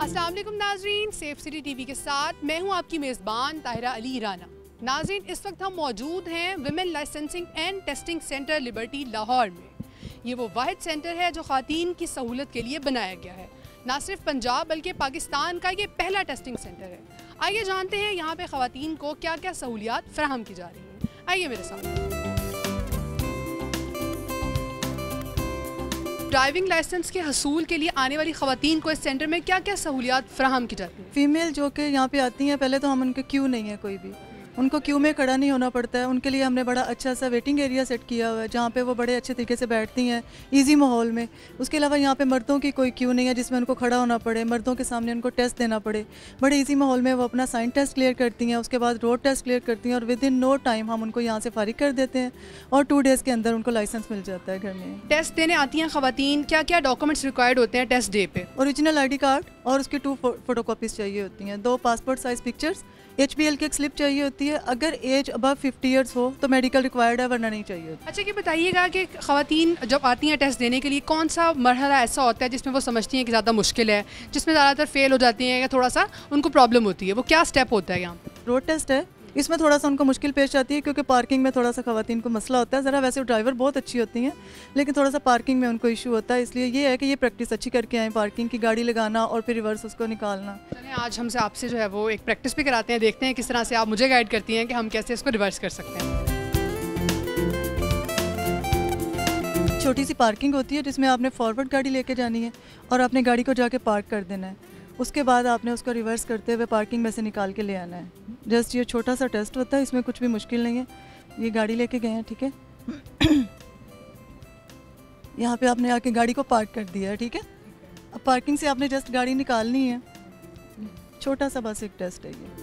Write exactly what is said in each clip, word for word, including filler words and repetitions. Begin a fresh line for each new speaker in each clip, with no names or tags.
अस्सलाम वालेकुम नाजरीन, सेफ सिटी टीवी के साथ मैं हूं आपकी मेज़बान ताहिरा अली राना। नाजरीन, इस वक्त हम मौजूद हैं women licensing and testing centre Liberty Lahore में। ये वो वाहिद सेंटर है जो ख़वातीन की सहूलत के लिए बनाया गया है। ना सिर्फ पंजाब बल्कि पाकिस्तान का ये पहला टेस्टिंग सेंटर है। आइए जानते हैं यहाँ पे ख़वातीन को क्या क्या सहूलियात फराहम की जा रही हैं। आइए मेरे साथ। ड्राइविंग लाइसेंस के हसूल के लिए आने वाली ख़वातीन को इस सेंटर में क्या क्या सहूलियात फराहम की जाती हैं?
फ़ीमेल जो कि यहाँ पे आती हैं, पहले तो हम उनके क्यू नहीं है कोई भी, उनको क्यू में खड़ा नहीं होना पड़ता है। उनके लिए हमने बड़ा अच्छा सा वेटिंग एरिया सेट किया हुआ है जहाँ पे वो बड़े अच्छे तरीके से बैठती हैं इजी माहौल में। उसके अलावा यहाँ पे मर्दों की कोई क्यू नहीं है जिसमें उनको खड़ा होना पड़े, मर्दों के सामने उनको टेस्ट देना पड़े। बड़े इजी माहौल में वो अपना साइन टेस्ट क्लियर करती हैं, उसके बाद रोड टेस्ट क्लियर करती हैं और विद इन नो टाइम हम उनको यहाँ से फारिग कर देते हैं और टू डेज़ के अंदर उनको लाइसेंस मिल जाता है घर में।
टेस्ट देने आती हैं ख़वातीन, क्या क्या डॉक्यूमेंट्स रिक्वायर्ड होते हैं टेस्ट डे पे?
ओरिजिनल आई डी कार्ड और उसकी टू फोटो कॉपीज़ चाहिए होती हैं, दो passport size pictures, H B L की एक स्लिप चाहिए होती है। अगर एज अबव फिफ्टी ईयर्स हो तो मेडिकल रिक्वायर्ड है, वरना नहीं चाहिए होती।
अच्छा, ये बताइएगा कि ख़वातीन जब आती हैं टेस्ट देने के लिए कौन सा मरहला ऐसा होता है जिसमें वो समझती हैं कि ज़्यादा मुश्किल है, जिसमें ज़्यादातर फेल हो जाती हैं या थोड़ा सा उनको प्रॉब्लम होती है? वो क्या स्टेप होता है यहाँ पे?
रोड टेस्ट है, इसमें थोड़ा सा उनको मुश्किल पेश आती है क्योंकि पार्किंग में थोड़ा सा ख़वातीन को मसला होता है। ज़रा वैसे ड्राइवर बहुत अच्छी होती हैं लेकिन थोड़ा सा पार्किंग में उनको इशू होता है, इसलिए ये है कि ये प्रैक्टिस अच्छी करके आएँ, पार्किंग की गाड़ी लगाना और फिर रिवर्स उसको निकालना।
चलें, आज हमसे आपसे जो है वो एक प्रैक्टिस भी कराते हैं, देखते हैं किस तरह से आप मुझे गाइड करती हैं कि हम कैसे इसको रिवर्स कर सकते हैं।
छोटी सी पार्किंग होती है जिसमें आपने फॉरवर्ड गाड़ी लेके जानी है और आपने गाड़ी को जाके पार्क कर देना है। उसके बाद आपने उसको रिवर्स करते हुए पार्किंग में से निकाल के ले आना है। जस्ट ये छोटा सा टेस्ट होता है, इसमें कुछ भी मुश्किल नहीं है। ये गाड़ी लेके गए हैं, ठीक है। यहाँ पे आपने आके गाड़ी को पार्क कर दिया है, ठीक है। अब पार्किंग से आपने जस्ट गाड़ी निकालनी है, छोटा सा बस एक टेस्ट है ये।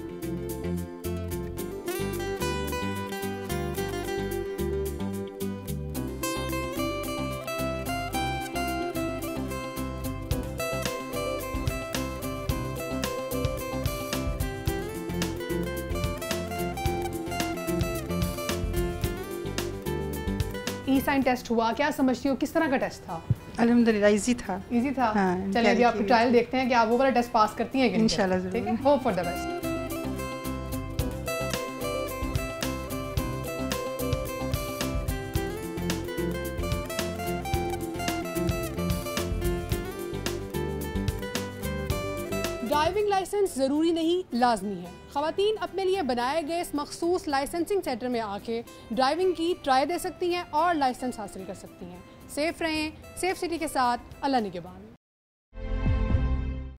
ई साइन टेस्ट हुआ, क्या समझती हो किस तरह का टेस्ट था?
अल्हम्दुलिल्लाह इजी था।
इजी था।
हाँ,
चलिए अभी आपकी ट्रायल देखते हैं कि आप वो वाला टेस्ट पास करती हैं कि नहीं।
इंशाल्लाह ज़रूर।
ठीक है, hope for the best. Driving licence ज़रूरी नहीं, लाजमी है। ख़वातीन अपने लिए बनाए गए इस मखसूस लाइसेंसिंग सेंटर में आके ड्राइविंग की ट्राई दे सकती हैं और लाइसेंस हासिल कर सकती हैं। सेफ रहें, सेफ सिटी के साथ। अल्लाह निगहबान।